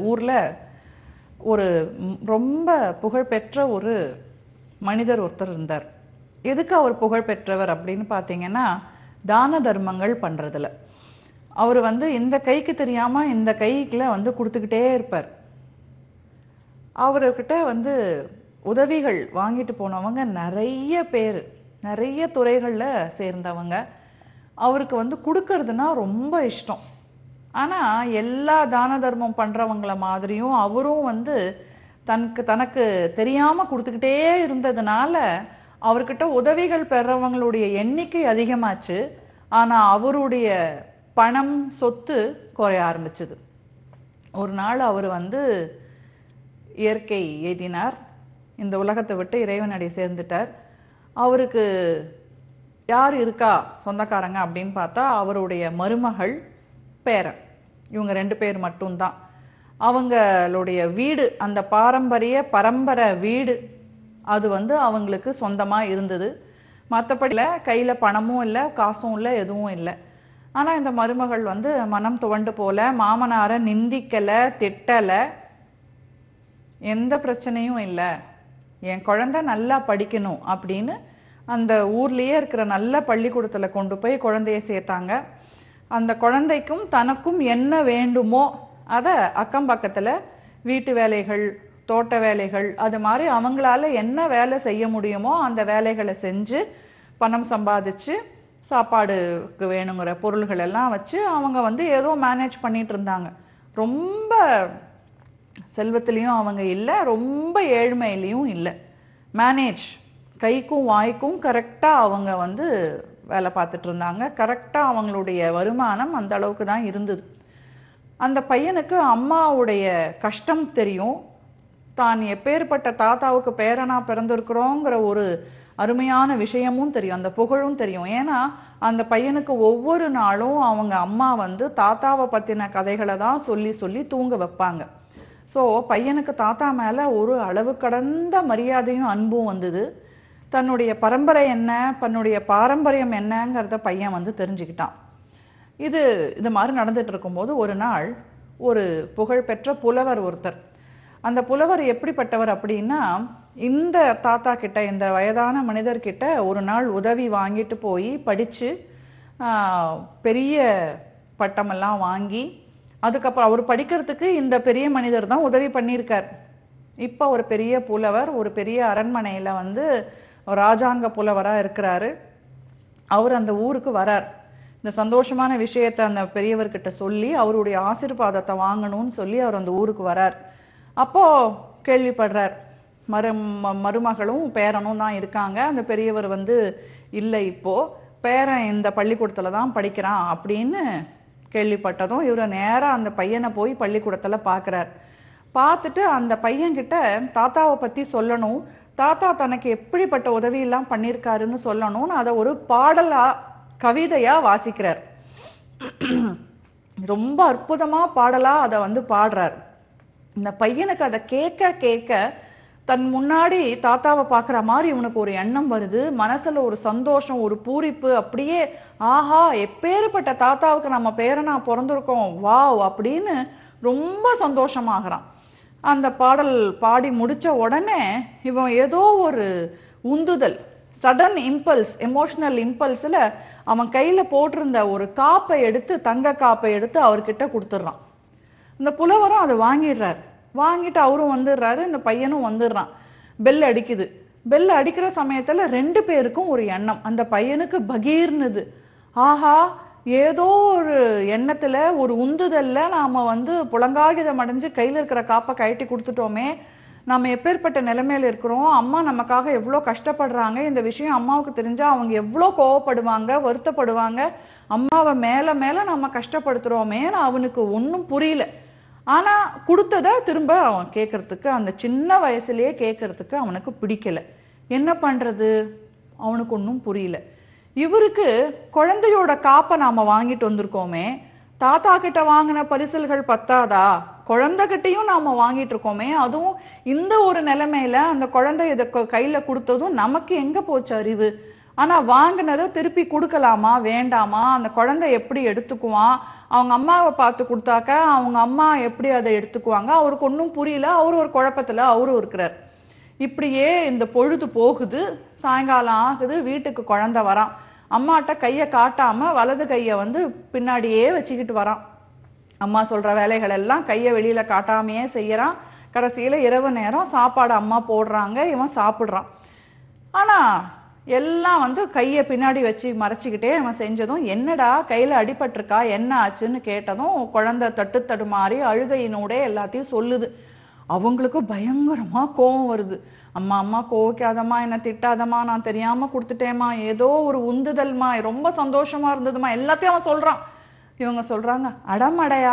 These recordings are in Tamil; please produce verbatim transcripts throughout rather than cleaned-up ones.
ஊரில் ஒரு ரொம்ப புகழ்பெற்ற ஒரு மனிதர் ஒருத்தர் இருந்தார். எதுக்கு அவர் புகழ்பெற்றவர் அப்படின்னு பார்த்தீங்கன்னா, தான தர்மங்கள் பண்ணுறதுல. அவர் வந்து இந்த கைக்கு தெரியாமல் இந்த கைக்குள்ள வந்து கொடுத்துக்கிட்டே இருப்பார். அவர்கிட்ட வந்து உதவிகள் வாங்கிட்டு போனவங்க நிறைய பேர், நிறைய துறைகளில் சேர்ந்தவங்க. அவருக்கு வந்து கொடுக்கறதுனா ரொம்ப இஷ்டம். ஆனால் எல்லா தான தர்மம் பண்ணுறவங்கள மாதிரியும் அவரும் வந்து தனக்கு தனக்கு தெரியாமல் கொடுத்துக்கிட்டே இருந்ததுனால அவர்கிட்ட உதவிகள் பெறவங்களுடைய எண்ணிக்கை அதிகமாச்சு. ஆனால் அவருடைய பணம் சொத்து குறைய ஆரம்பிச்சது. ஒரு நாள் அவர் வந்து இயற்கை எய்தினார், இந்த உலகத்தை விட்டு இறைவனடி சேர்ந்துட்டார். அவருக்கு யார் இருக்கா சொந்தக்காரங்க அப்படின்னு பார்த்தா அவருடைய மருமகள், பேரன், இவங்க ரெண்டு பேர் மட்டும்தான். அவங்களுடைய வீடு, அந்த பாரம்பரிய பரம்பரை வீடு, அது வந்து அவங்களுக்கு சொந்தமாக இருந்தது. மற்றபடி கையில் பணமும் இல்லை, காசும் இல்லை, எதுவும் இல்லை. ஆனால் இந்த மருமகள் வந்து மனம் துவண்டு போல, மாமனாரை நிந்திக்கலை, திட்டலை, எந்த பிரச்சனையும் இல்லை, என் குழந்தை நல்லா படிக்கணும் அப்படின்னு அந்த ஊர்லேயே இருக்கிற நல்ல பள்ளிக்கூடத்தில் கொண்டு போய் குழந்தைய சேர்த்தாங்க. அந்த குழந்தைக்கும் தனக்கும் என்ன வேண்டுமோ அதை அக்கம் பக்கத்தில் வீட்டு வேலைகள், தோட்ட வேலைகள், அது மாதிரி அவங்களால என்ன வேலை செய்ய முடியுமோ அந்த வேலைகளை செஞ்சு பணம் சம்பாதிச்சு சாப்பாடுக்கு வேணுங்கிற பொருள்கள் எல்லாம் வச்சு அவங்க வந்து ஏதோ மேனேஜ் பண்ணிட்டு இருந்தாங்க. ரொம்ப செல்வத்திலையும் அவங்க இல்லை, ரொம்ப ஏழ்மையிலையும் இல்லை. மேனேஜ், கைக்கும் வாய்க்கும் கரெக்டாக அவங்க வந்து வேலை பார்த்துட்டு இருந்தாங்க. கரெக்டாக அவங்களுடைய வருமானம் அந்த அளவுக்கு தான் இருந்தது. அந்த பையனுக்கு அம்மாவுடைய கஷ்டம் தெரியும், தான் எப்பேற்பட்ட தாத்தாவுக்கு பேரனா பிறந்திருக்கிறோங்கிற ஒரு அருமையான விஷயமும் தெரியும், அந்த புகழும் தெரியும். ஏன்னா அந்த பையனுக்கு ஒவ்வொரு நாளும் அவங்க அம்மா வந்து தாத்தாவை பற்றின கதைகளை தான் சொல்லி சொல்லி தூங்க வைப்பாங்க. ஸோ பையனுக்கு தாத்தா மேலே ஒரு அளவு கடந்த மரியாதையும் அன்பும் வந்தது. தன்னுடைய பரம்பரை என்ன, தன்னுடைய பாரம்பரியம் என்னங்கிறத பையன் வந்து தெரிஞ்சுக்கிட்டான். இது இது மாதிரி நடந்துட்டு இருக்கும்போது ஒரு நாள் ஒரு புகழ்பெற்ற புலவர் ஒருத்தர், அந்த புலவர் எப்படிப்பட்டவர் அப்படின்னா, இந்த தாத்தா கிட்ட, இந்த வயதான மனிதர்கிட்ட ஒரு நாள் உதவி வாங்கிட்டு போய் படித்து பெரிய பட்டமெல்லாம் வாங்கி, அதுக்கப்புறம் அவர் படிக்கிறதுக்கு இந்த பெரிய மனிதர் தான் உதவி பண்ணியிருக்கார். இப்போ ஒரு பெரிய புலவர், ஒரு பெரிய அரண்மனையில் வந்து ராஜாங்க புலவராக இருக்கிறாரு. அவர் அந்த ஊருக்கு வரார். இந்த சந்தோஷமான விஷயத்தை அந்த பெரியவர்கிட்ட சொல்லி அவருடைய ஆசீர்வாதத்தை வாங்கணும்னு சொல்லி அவர் அந்த ஊருக்கு வரார். அப்போது கேள்விப்படுறார், மரு மருமகளும் பேரனும் தான் இருக்காங்க. அந்த பெரியவர் வந்து இல்லை, இப்போது பேரன் இந்த பள்ளிக்கூடத்தில் தான் படிக்கிறான் அப்படின்னு கேள்விப்பட்டதும் இவர் நேராக அந்த பையனை போய் பள்ளிக்கூடத்தில் பார்க்குறார். பார்த்துட்டு அந்த பையன்கிட்ட தாத்தாவை பற்றி சொல்லணும், தாத்தா தனக்கு எப்படிப்பட்ட உதவியெல்லாம் பண்ணியிருக்காருன்னு சொல்லணும்னு அதை ஒரு பாடலாக, கவிதையாக வாசிக்கிறார். ரொம்ப அற்புதமாக பாடலாக அதை வந்து பாடுறார். இந்த பையனுக்கு அதை கேட்க கேட்க தன் முன்னாடி தாத்தாவை பார்க்குற மாதிரி இவனுக்கு ஒரு எண்ணம் வருது. மனசில் ஒரு சந்தோஷம், ஒரு பூரிப்பு, அப்படியே ஆஹா எப்பேற்பட்ட தாத்தாவுக்கு நம்ம பேரனா பிறந்திருக்கோம், வாவ் அப்படின்னு ரொம்ப சந்தோஷமாகறான். அந்த பாடல் பாடி முடித்த உடனே இவன் ஏதோ ஒரு உந்துதல், சடன் இம்பல்ஸ், எமோஷ்னல் இம்பல்ஸில் அவன் கையில் போட்டிருந்த ஒரு காப்பை எடுத்து, தங்க காப்பை எடுத்து அவர்கிட்ட கொடுத்துட்றான். இந்த புலவரும் அதை வாங்கிடுறார். வாங்கிட்டு அவரும் வந்துடுறாரு, இந்த பையனும் வந்துடுறான். பெல் அடிக்குது. பெல் அடிக்கிற சமயத்தில் ரெண்டு பேருக்கும் ஒரு எண்ணம், அந்த பையனுக்கு பகீர்னுது, ஆஹா ஏதோ ஒரு எண்ணத்தில், ஒரு உந்துதலில் நாம் வந்து புலங்காகிதம் அடைஞ்சு கையில் இருக்கிற காப்பை கழட்டி கொடுத்துட்டோமே, நம்ம எப்பேற்பட்ட நிலைமையில் இருக்கிறோம், அம்மா நமக்காக எவ்வளோ கஷ்டப்படுறாங்க, இந்த விஷயம் அம்மாவுக்கு தெரிஞ்சால் அவங்க எவ்வளோ கோவப்படுவாங்க, வருத்தப்படுவாங்க, அம்மாவை மேலே மேலே நம்ம கஷ்டப்படுத்துகிறோமேன்னு அவனுக்கு ஒன்றும் புரியல. ஆனால் கொடுத்ததை திரும்ப அவன் கேட்கறதுக்கு, அந்த சின்ன வயசுலேயே கேட்கறதுக்கு அவனுக்கு பிடிக்கல. என்ன பண்ணுறது, அவனுக்கு ஒன்றும் புரியல. இவருக்கு குழந்தையோட காப்பை நாம் வாங்கிட்டு வந்திருக்கோமே, தாத்தா கிட்ட வாங்கின பரிசல்கள் பத்தாதா, குழந்தைகிட்டையும் நாம் வாங்கிட்டு இருக்கோமே, அதுவும் இந்த ஒரு நிலைமையில அந்த குழந்தை இதை கையில் கொடுத்ததும் நமக்கு எங்கே போச்சு அறிவு ஆனால் வாங்கினதை திருப்பி கொடுக்கலாமா வேண்டாமா, அந்த குழந்தை எப்படி எடுத்துக்குவான், அவங்க அம்மாவை பார்த்து கொடுத்தாக்க அவங்க அம்மா எப்படி அதை எடுத்துக்குவாங்க, அவருக்கு ஒன்றும் புரியல. அவரு ஒரு குழப்பத்தில் அவரும் இருக்கிறார். இப்படியே இந்த பொழுது போகுது. சாயங்காலம் ஆகுது. வீட்டுக்கு குழந்தை வரான். அம்மாட்ட கையை காட்டாமல் வலது கையை வந்து பின்னாடியே வச்சுக்கிட்டு வரான். அம்மா சொல்கிற வேலைகள் எல்லாம் கையை வெளியில் காட்டாமையே செய்கிறான். கடைசியில் இரவு நேரம் சாப்பாடு அம்மா போடுறாங்க, இவன் சாப்பிட்றான். ஆனால் எல்லாம் வந்து கையை பின்னாடி வச்சு மறைச்சிக்கிட்டே அவன் செஞ்சதும், என்னடா கையில் அடிபட்டிருக்கா என்ன ஆச்சுன்னு கேட்டதும் குழந்தை தட்டு தடுமாறி அழுகையினோட எல்லாத்தையும் சொல்லுது. அவங்களுக்கு பயங்கரமாக கோபம் வருது. அம்மா அம்மா கோவிக்காதம்மா, என்னை திட்டாதம்மா, நான் தெரியாமல் கொடுத்துட்டேம்மா, ஏதோ ஒரு உந்துதல்மா, ரொம்ப சந்தோஷமாக இருந்ததுமா, எல்லாத்தையும் அவன் சொல்கிறான். இவங்க சொல்கிறாங்க, அடமடையா,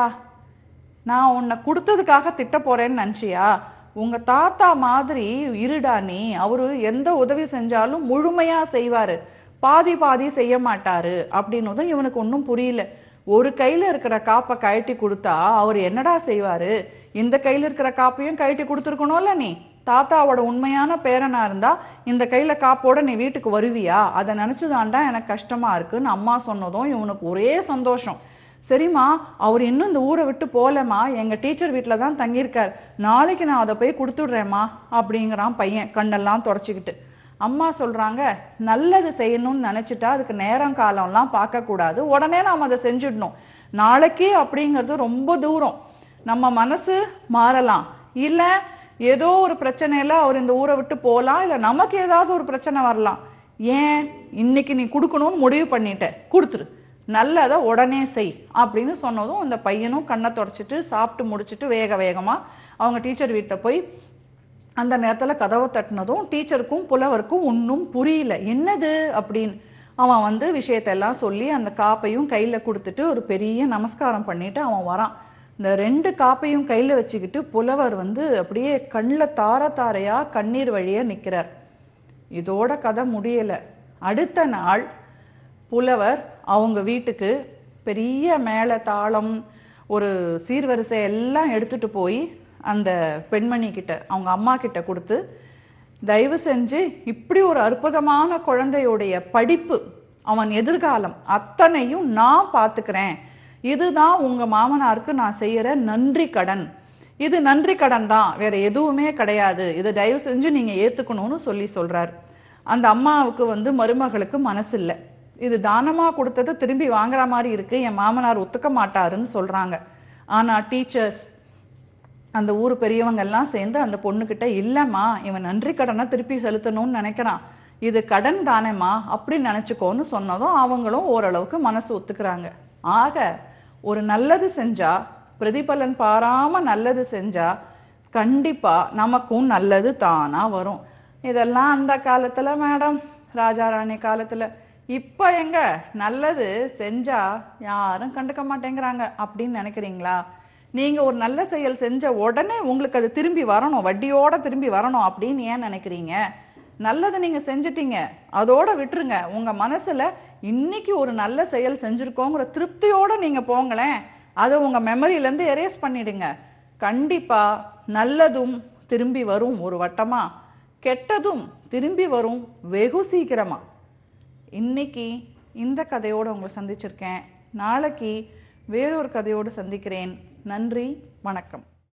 நான் உன்னை கொடுத்ததுக்காக திட்ட போகிறேன்னு நினச்சியா, உங்கள் தாத்தா மாதிரி இருடா நீ, அவரு எந்த உதவி செஞ்சாலும் முழுமையாக செய்வார், பாதி பாதி செய்ய மாட்டார் அப்படின்னதும் இவனுக்கு ஒன்றும் புரியல. ஒரு கையில் இருக்கிற காப்பை கழட்டி கொடுத்தா அவர் என்னடா செய்வார், இந்த கையில் இருக்கிற காப்பையும் கழட்டி கொடுத்துருக்கணும்ல, நீ தாத்தாவோட உண்மையான பேரனா இருந்தா இந்த கையில் காப்போட நீ வீட்டுக்கு வருவியா, அதை நினச்சிதான்டா எனக்கு கஷ்டமாக இருக்குன்னு அம்மா சொன்னதும் இவனுக்கு ஒரே சந்தோஷம். சரிம்மா, அவர் இன்னும் இந்த ஊரை விட்டு போகலம்மா, எங்கள் டீச்சர் வீட்டில் தான் தங்கியிருக்கார், நாளைக்கு நான் அதை போய் கொடுத்துட்றேம்மா அப்படிங்கிறான் பையன் கண்ணெல்லாம் தொடச்சிக்கிட்டு. அம்மா சொல்கிறாங்க, நல்லது செய்யணும்னு நினச்சிட்டா அதுக்கு நேரம் காலம்லாம் பார்க்கக்கூடாது, உடனே நாம் அதை செஞ்சிடணும். நாளைக்கு அப்படிங்கிறது ரொம்ப தூரம். நம்ம மனசு மாறலாம், இல்லை ஏதோ ஒரு பிரச்சனையில் அவர் இந்த ஊரை விட்டு போகலாம், இல்லை நமக்கு ஏதாவது ஒரு பிரச்சனை வரலாம். ஏன் இன்னைக்கு நீ கொடுக்கணும்னு முடிவு பண்ணிட்ட, கொடுத்துரு, நல்லதை உடனே செய் அப்படின்னு சொன்னதும் இந்த பையனும் கண்ணை தொடச்சிட்டு சாப்பிட்டு முடிச்சுட்டு வேக வேகமாக அவங்க டீச்சர் வீட்டை போய் அந்த நேரத்தில் கதவை தட்டினதும் டீச்சருக்கும் புலவருக்கும் ஒன்றும் புரியல, என்னது அப்படின்னு. அவன் வந்து விஷயத்தெல்லாம் சொல்லி அந்த காப்பையும் கையில் கொடுத்துட்டு ஒரு பெரிய நமஸ்காரம் பண்ணிட்டு அவன் வரான். இந்த ரெண்டு காப்பையும் கையில் வச்சுக்கிட்டு புலவர் வந்து அப்படியே கண்ணில் தார தாரையாக கண்ணீர் வழியாக நிற்கிறார். இதோட கதை முடியலை. அடுத்த நாள் புலவர் அவங்க வீட்டுக்கு பெரிய மேள தாளம் ஒரு சீர்வரிசை எல்லாம் எடுத்துகிட்டு போய் அந்த பெண்மணி கிட்ட அவங்க அம்மா கிட்ட கொடுத்து, தயவு செஞ்சு இப்படி ஒரு அற்புதமான குழந்தையுடைய படிப்பு, அவன் எதிர்காலம் அத்தனையும் நான் பார்த்துக்கிறேன், இதுதான் உங்கள் மாமனாருக்கு நான் செய்கிற நன்றி கடன், இது நன்றி கடன் தான், வேற எதுவுமே கிடையாது, இதை தயவு செஞ்சு நீங்கள் ஏற்றுக்கணும்னு சொல்லி சொல்கிறார். அந்த அம்மாவுக்கு வந்து மருமகளுக்கு மனசு இல்லை, இது தானமாக கொடுத்தது திரும்பி வாங்குற மாதிரி இருக்குது, என் மாமனார் ஒத்துக்க மாட்டாருன்னு சொல்கிறாங்க. ஆனால் டீச்சர்ஸ் அந்த ஊர் பெரியவங்க எல்லாம் சேர்ந்து அந்த பொண்ணுக்கிட்ட, இல்லைம்மா இவன் நன்றி கடனை திருப்பி செலுத்தணும்னு நினைக்கிறான், இது கடன் தானேம்மா அப்படின்னு நினச்சிக்கோன்னு சொன்னதும் அவங்களும் ஓரளவுக்கு மனசு ஒத்துக்கிறாங்க. ஆக ஒரு நல்லது செஞ்சா, பிரதிபலன் பாராமல் நல்லது செஞ்சா கண்டிப்பாக நமக்கும் நல்லது தானாக வரும். இதெல்லாம் அந்த காலத்தில் மேடம், ராஜாராணி காலத்தில். இப்போ எங்க நல்லது செஞ்சா யாரும் கண்டுக்க மாட்டேங்கிறாங்க அப்படின்னு நினைக்கிறீங்களா? நீங்கள் ஒரு நல்ல செயல் செஞ்ச உடனே உங்களுக்கு அது திரும்பி வரணும், வட்டியோடு திரும்பி வரணும் அப்படின்னு ஏன் நினைக்கிறீங்க? நல்லது நீங்கள் செஞ்சிட்டீங்க, அதோட விட்டுருங்க. உங்கள் மனசில் இன்னைக்கு ஒரு நல்ல செயல் செஞ்சுருக்கோங்கிற திருப்தியோடு நீங்கள் போங்களேன், அதை உங்கள் மெமரியிலேருந்து எரேஸ் பண்ணிடுங்க. கண்டிப்பாக நல்லதும் திரும்பி வரும் ஒரு வட்டமாக, கெட்டதும் திரும்பி வரும் வெகு சீக்கிரமாக. இன்னைக்கு இந்த கதையோடு உங்களை சந்திச்சிருக்கேன். நாளைக்கு வேறொரு கதையோடு சந்திக்கிறேன். நன்றி, வணக்கம்.